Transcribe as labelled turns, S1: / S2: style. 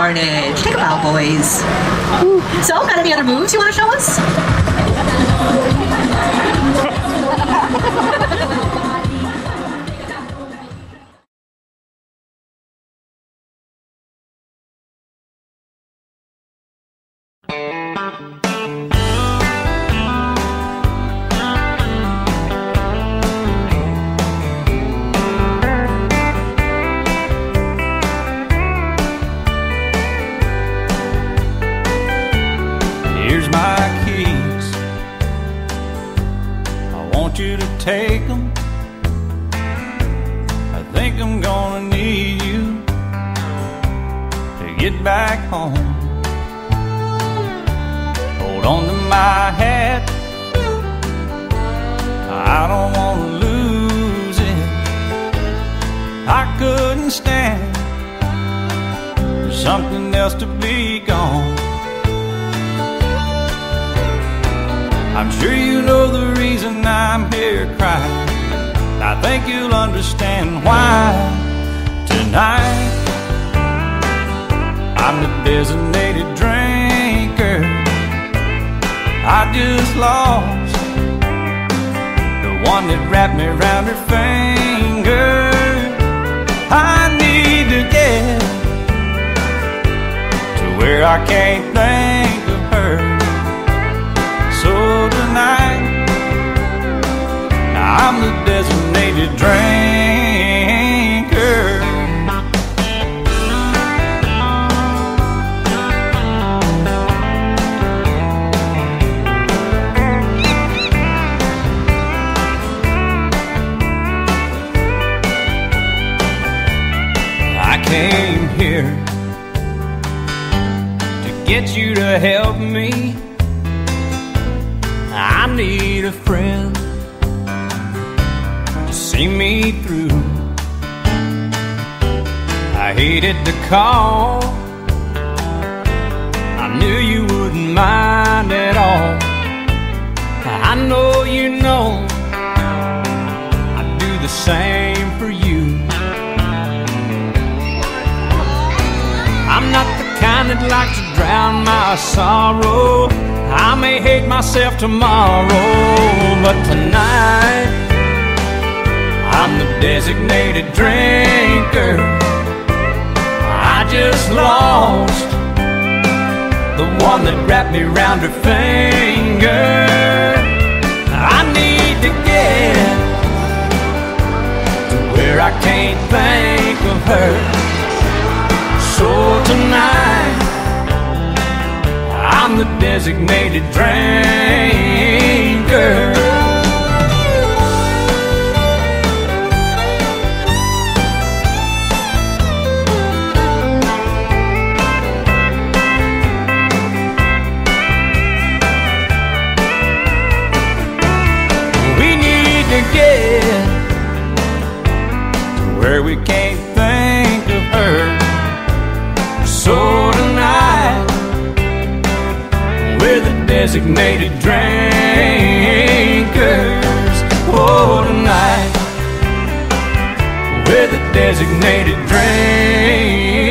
S1: carnage. Take a bow, boys. So, got any other moves you want to show us?
S2: Here's my keys. I want you to take them. I think I'm gonna need you to get back home. Hold on to my hat, I don't wanna lose it. I couldn't stand for something else to be gone. I'm sure you know the reason I'm here crying. I think you'll understand why. Tonight I'm the designated drinker. I just lost the one that wrapped me around her finger. I need to get to where I can't think of her. So tonight, I'm the designated drinker. I came here to get you to help me. I need a friend to see me through. I hated to call, I knew you wouldn't mind at all. I know you know I'd do the same for you. I'm not the kind that likes to drown my sorrow. I may hate myself tomorrow, but tonight I'm the designated drinker. I just lost the one that wrapped me around her finger. I need to get to where I can't think of her. So tonight I'm the designated drinker. We need to get to where we can't think of her. So tonight we're the designated drinkers. Oh, tonight we're the designated drinkers.